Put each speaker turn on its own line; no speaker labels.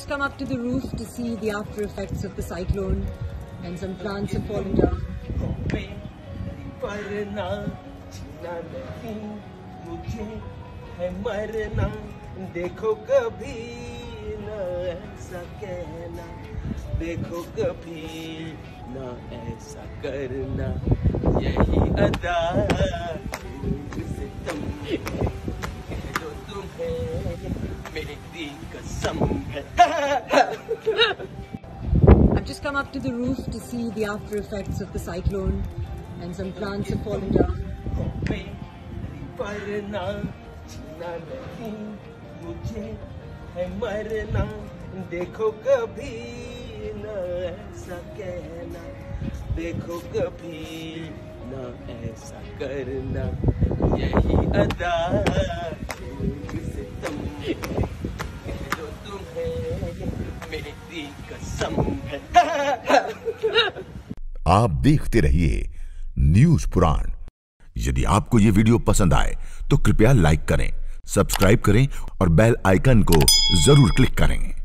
come up to the roof to see the after effects of the cyclone, and some plants have fallen down.
देखो कभी ना ऐसा कहना, देखो कभी ना ऐसा करना, यही अदा से तुम जो तुम्हें मेरी कसम है।
I've just come up to the roof to see the after effects of the cyclone, and some plants have fallen down.
मुझे है मरना, देखो कभी ना ऐसा कहना, देखो कभी ना ऐसा करना, यही अदा से तुम जो तुम्हें मेरी कसम है।
आप देखते रहिए न्यूज पुराण। यदि आपको ये वीडियो पसंद आए तो कृपया लाइक करें, सब्सक्राइब करें और बेल आइकन को जरूर क्लिक करें।